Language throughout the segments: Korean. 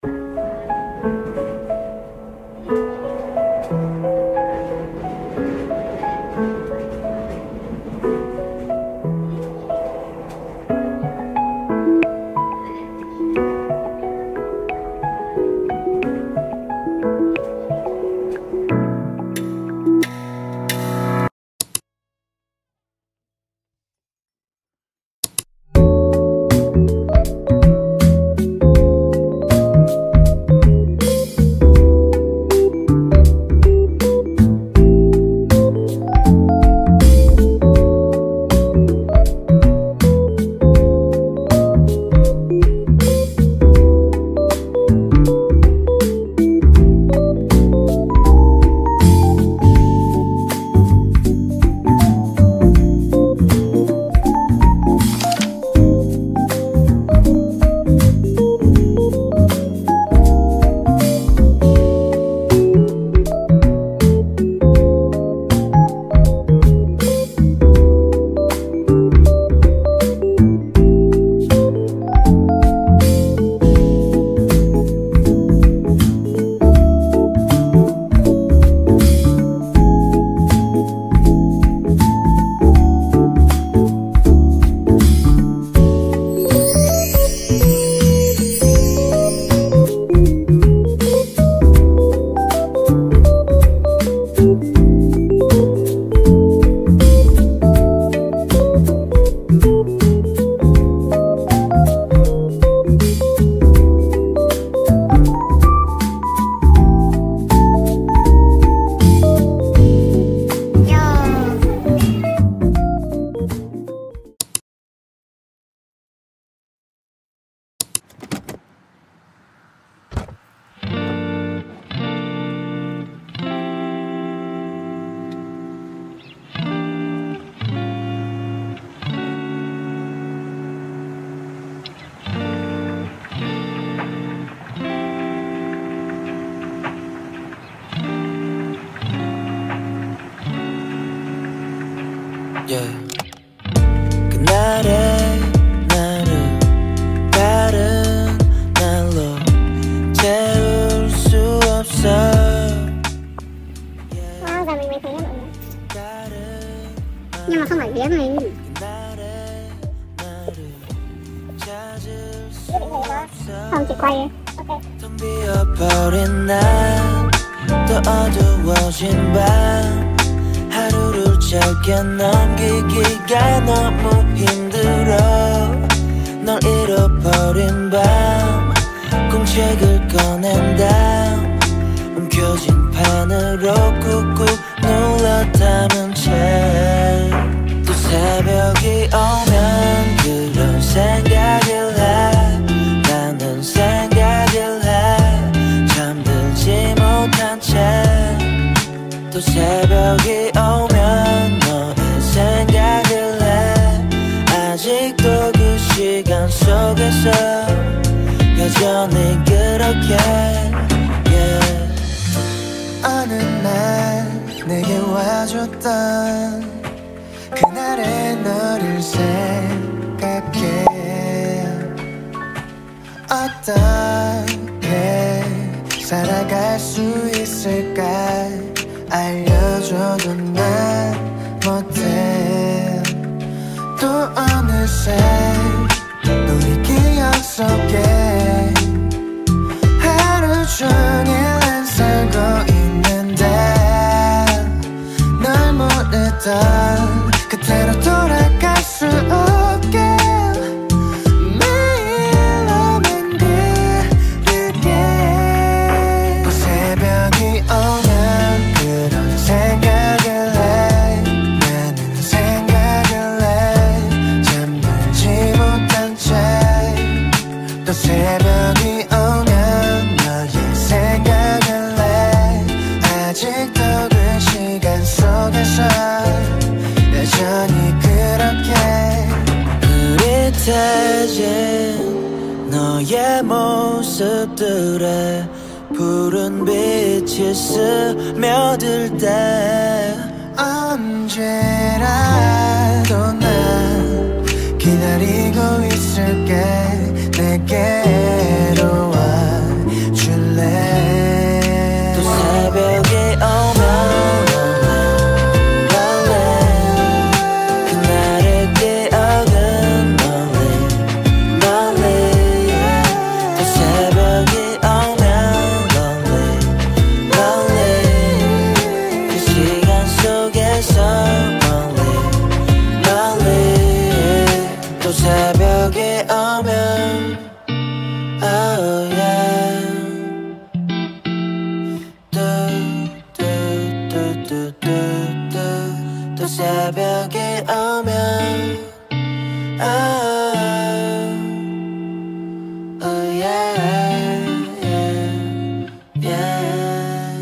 그날의 나를 다른 날로 채울 수 없어. Wow, giờ mình mới thấy em mọi người. Nhưng mà không phải vía mình. Không, chỉ quay. Ok. 또 어두워진 밤 하루를 짧게 넘기기가 너무 힘들어. 널 잃어버린 밤 공책을 꺼낸 다음 움켜쥔 판으로 꾹꾹 눌러 담은 채 또 새벽이 오면 그런 생각을 해. 나는 생각을 해. 잠들지 못한 채 또 새벽이 오면 너의 생각을 해. 아직도 그 시간 속에서 여전히 그렇게 어느 날 내게 와줬던 그날의 너를 생각해. 어떻게 살아갈 수 있을까 알려줘도 난 못해. 또 어느새 우리 기억 속에 하루 종일 난 살고 있는데 널 모르던 그때로 돌아갈 수 없게 매일 너만 그리게. 또 새벽이 오면 그런 생각을 해. 나는 생각을 해. 잠들지 못한 채 또 새벽이 오면 너의 생각을 해. 아직도 그 시간 속에서 여전히 그렇게 흐릿해진 너의 모습들에 푸른 빛이 스며들 때 언제라도 난 기다리고 있을게. 내게로 와 새벽이 오면 lonely lonely 그 시간 속에서 lonely lonely 또 새벽이 오면 oh yeah 또 새벽이 오면 oh yeah yeah yeah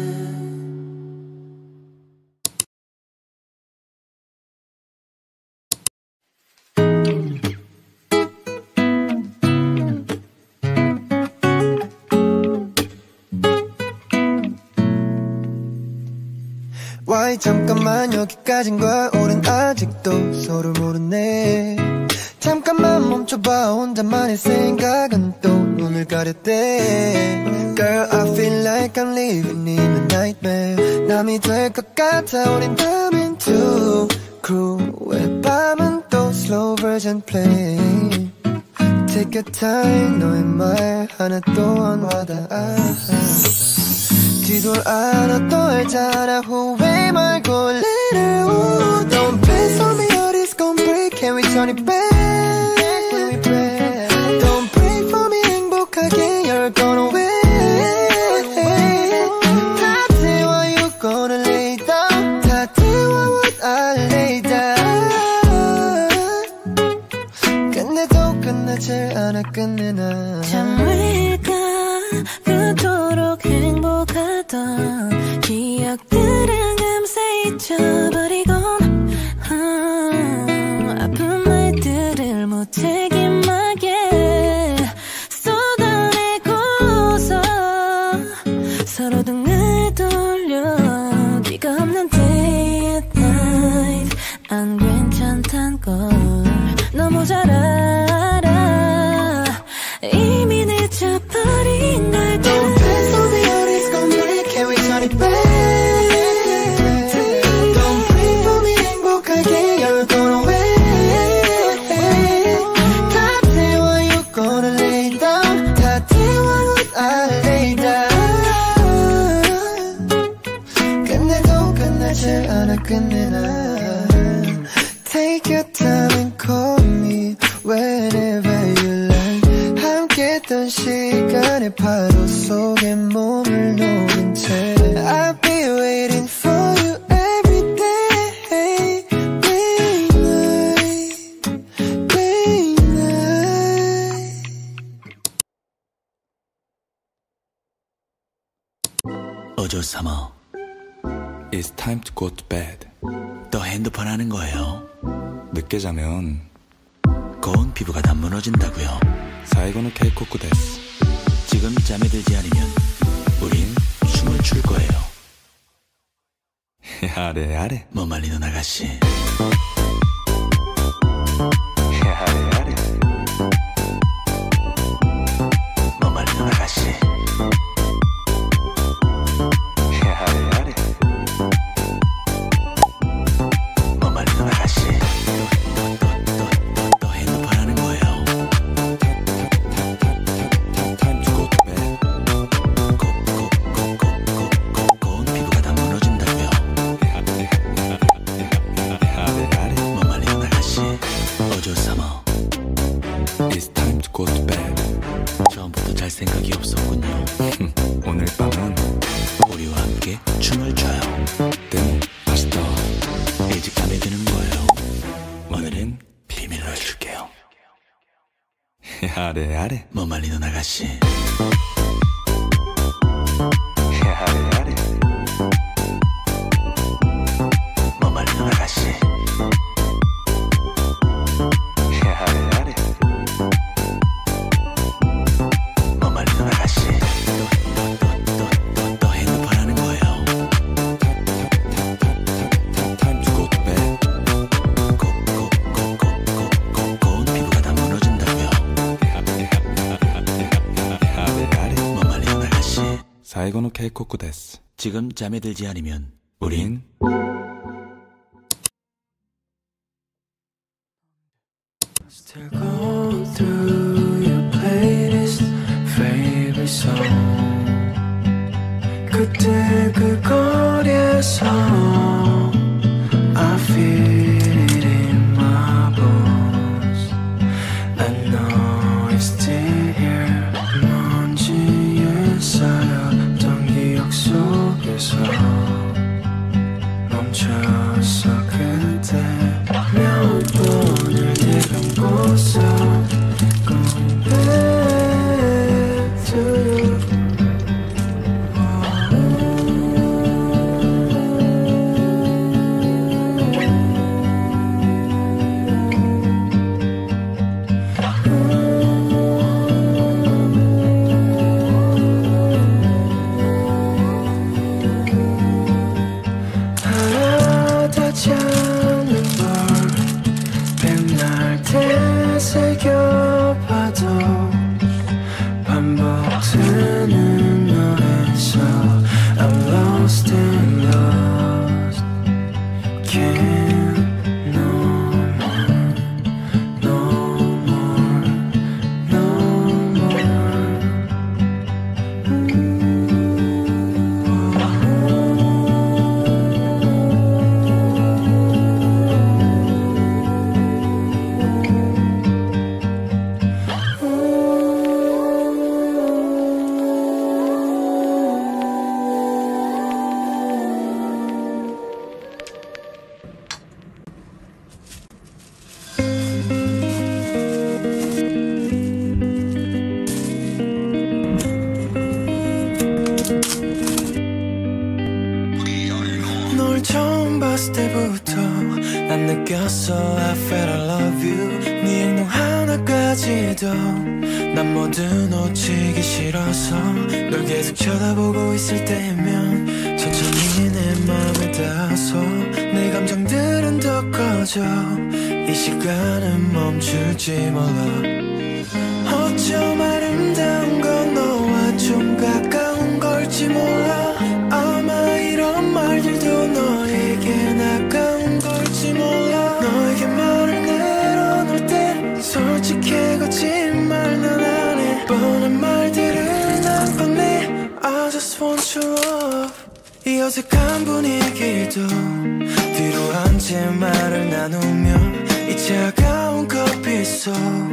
Why 잠깐만 여기까진 거야 우린 아직도 서로 모르네 잠깐만 멈춰봐 혼자만의 생각은 또 눈을 가렸대 Girl I feel like I'm living in a nightmare 남이 될 것 같아 우린 밤엔 too cruel 밤은 또 slow version play Take your time 너의 말 하나 또한 와닿아 뒤돌아 너 또 알잖아 후회 말고 let it go Don't pass on me or it's gon' break Can we turn it back when we break Don't pray for me 행복하게 You're gonna win 다 태워 you gonna lay down 다 태워 what I lay down 끝내도 끝나질 않아 끝내나 잠을까 그토록 행복하던 기억들은 금세 잊혀버리곤 아픈 말들을 무책임하게 쏟아내고서 서로 등을 돌려 네가 없는 day and night 안 괜찮단 걸 너무 잘 알아 이미 늦어버린 걸 Don't pass on me or it's gon' break Can we turn it back Don't pray for me 행복하게 You're gonna win 다 태워 you gonna lay down 다 태워 what I lay down 끝내도 끝나질 않아 끝내나 Take your time and call me whenever you like 함께했던 시간의 파도 속에 몸을 놓은 채 I'll be waiting for you every day day night day night 어조삼아 It's time to go to bed. 또 핸드폰 하는 거예요? 늦게 자면 고운 피부가 다 무너진다고요. 사이고노 케이코쿠 데스. 지금 잠에 들지 않으면 우린 춤을 출 거예요. 야래 야래. 뭐 말리는 아가씨. 야래 야래. 뭐 말리는 아가씨. 야래 야래. 뭐 말리는 아가씨. 또 핸드폰 하는 거예요. Time to go to bed. 고운 피부가 다 무너진다고요. 야래 야래. 뭐 말리는 아가씨. 어조삼아. It's time to go to bed. 처음부터 잘 생각이 없었군요. 오늘 밤은 우리와 함께 춤을 춰요. 데모 맛있다. 일찍 잠에 드는 거예요. 오늘은 비밀로 해줄게요. 야래 야래. 뭐 말리는 아가씨. 야래 야래. 뭐 말리는 아가씨. 야래 야래. 뭐 말리는 아가씨. 또 핸드폰 하는 거예요. Time to go to bed. 고운 피부가 다 무너진다고요. 야래 야래. 뭐 말리는 아가씨. 사이고노 케이코쿠 데스. 지금 잠에 들지 않으면 우린 Still going through your playlist, favorite 있어 그때 그 거리에서 I feel it in my bones I know it's still here 먼지에 쌓였던 기억 속에서 멈췄어 그때 몇 번을 내감고서 Going back to you 알아닿지 않는 걸 맨날 되새겨봐도 반복되는 너에서 I'm lost and lost Can't no more no more no more 널 처음 봤을 때부터 난 느꼈어 I felt I love you 네 행동 하나까지도 난 뭐든 놓치기 싫어서 널 계속 쳐다보고 있을 때면 천천히 내 맘에 닿아서 내 감정들은 더 커져 이 시간은 멈출지 몰라 어쩜 아름다운 건 너와 좀 가까운 걸지 몰라 아마 이런 말들도 너에겐 아까운 걸지 몰라 너에게 말을 내려놓을 때 솔직해 거짓말 난 안 해 뻔한 말들은 안 꺼내 I just want your love 이 어색한 분위기도 뒤로 한 채 말을 나누며 이 차가운 커피 속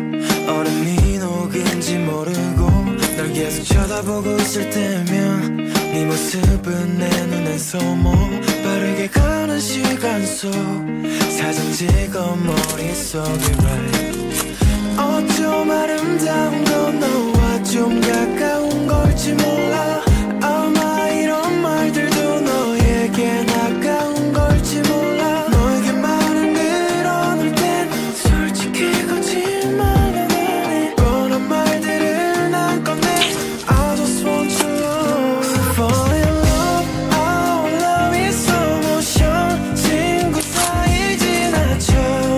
얼음이 녹은지 모르고 널 계속 쳐다보고 있을 때면 네 모습은 내 눈엔 소모 빠르게 가는 시간 속 사진 찍어 머릿속에 right 어쩜 아름다운 건 너와 좀 가까운 걸지 몰라 아마 이런 말들도 너에겐 아까운 걸지 몰라 너에게 말을 늘어놓을 땐 솔직히 거짓말은 안 해 뻔한 말들은 안 꺼내 I just want your love Fall in love Our love is slow motion 친구 사이 지나쳐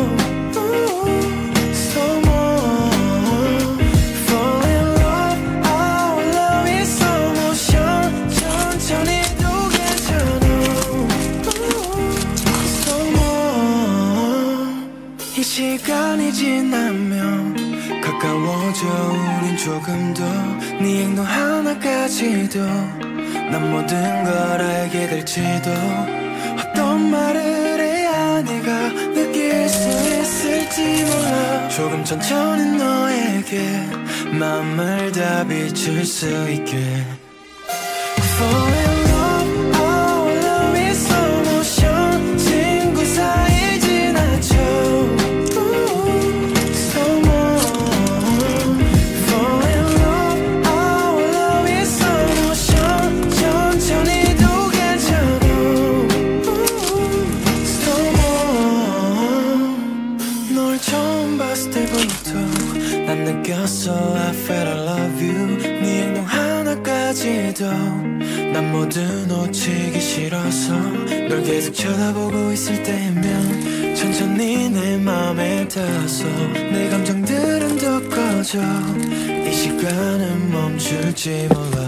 Slow mo Fall in love Our love is slow motion 천천히도 괜찮아 Slow mo 이 시간이 지나면 가까워져 우린 조금 더 네 행동 하나까지도 난 모든 걸 알게 될지도 어떤 말을 해야 네가 느낄 수 있을지 몰라 조금 천천히 너에게 마음을 다 비출 수 있게 Fall in love, our love is slow motion 친구 사이 지나쳐 Slow mo Fall in love, our love is slow motion 천천히도 괜찮아 Slow mo 널 처음 봤을 때부터 난 느꼈어 I felt I love you 네 행동 하나까지도 난 뭐든 놓치기 싫어서 널 계속 쳐다보고 있을 때면 천천히 내 맘에 닿아서 내 감정들은 더 커져 이 시간은 멈출지 몰라